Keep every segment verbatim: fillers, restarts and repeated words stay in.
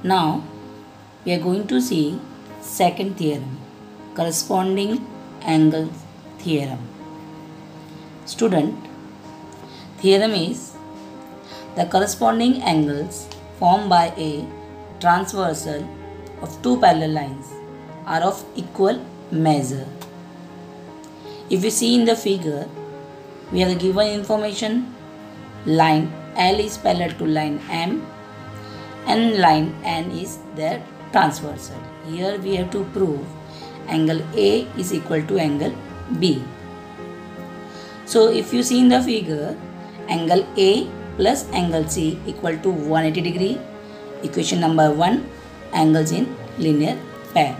Now we are going to see second theorem, corresponding angle theorem. Student, theorem is the corresponding angles formed by a transversal of two parallel lines are of equal measure. If we see in the figure, we have the given information: line L is parallel to line M and line N is their transversal. Here we have to prove angle A is equal to angle B. So if you see in the figure, angle A plus angle C equal to one hundred eighty degree. Equation number one, angles in linear pair.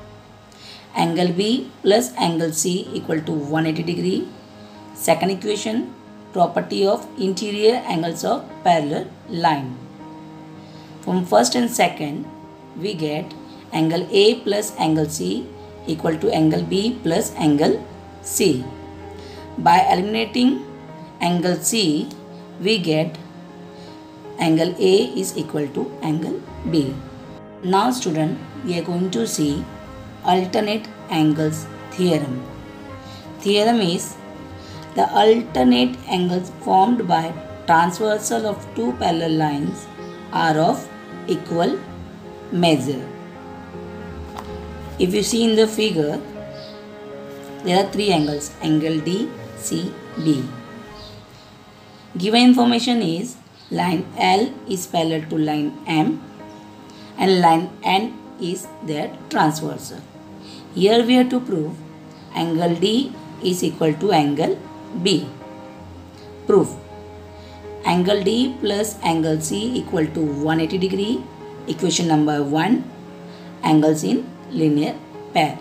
Angle B plus angle C equal to one hundred eighty degree. Second equation, property of interior angles of parallel line. From first and second, we get angle A plus angle C equal to angle B plus angle C. By eliminating angle C, we get angle A is equal to angle B. Now student, we are going to see alternate angles theorem. Theorem is the alternate angles formed by transversal of two parallel lines are of equal measure. If you see in the figure, there are three angles: angle D, C, B. Given information is line L is parallel to line M and line N is their transversal. Here we have to prove angle D is equal to angle B. Proof: angle D plus angle C equal to one hundred eighty degree. Equation number one, angles in linear pair.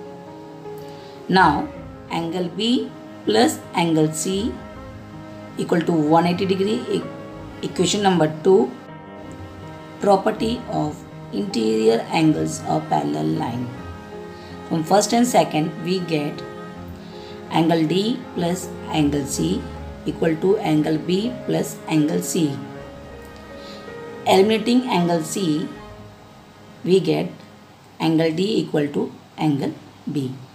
Now angle B plus angle C equal to one hundred eighty degree. Equation number two, property of interior angles of parallel line. From first and second, we get angle D plus angle C equal to angle B plus angle C. Eliminating angle C, we get angle D equal to angle B.